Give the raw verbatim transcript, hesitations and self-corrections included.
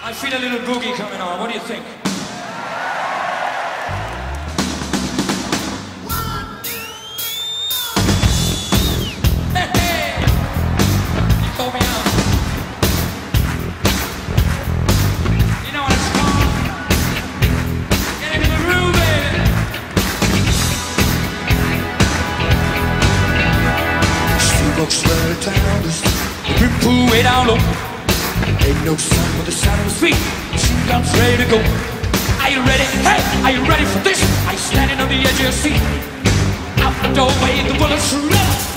I feel a little boogie coming on. What do you think? Hey, hey! You call me out. You know what it's called? Get into the groove, baby. She walks right down the street. We pull way down low. Ain't no sound but the sound of his feet. She comes ready to go. Are you ready? Hey, are you ready for this? Are you standing on the edge of your seat? Out the doorway, the bullets shoot up.